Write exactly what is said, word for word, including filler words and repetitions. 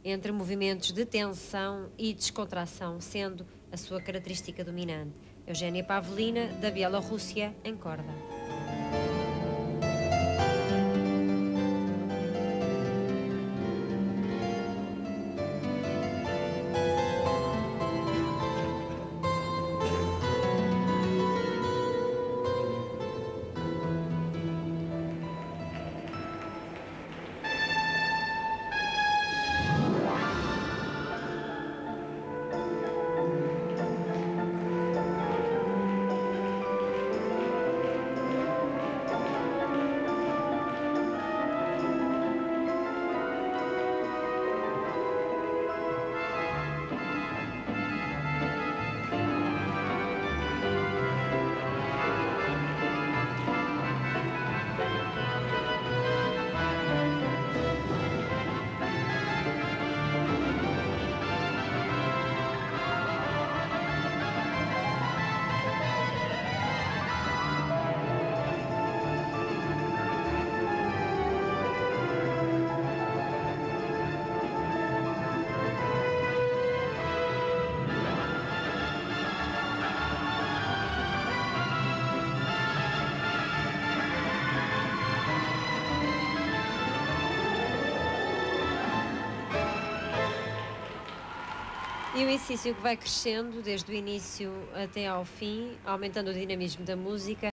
entre movimentos de tensão e descontração, sendo a sua característica dominante. Eugénia Pavlina, da Bielorrússia, em corda. E o exercício que vai crescendo desde o início até ao fim, aumentando o dinamismo da música.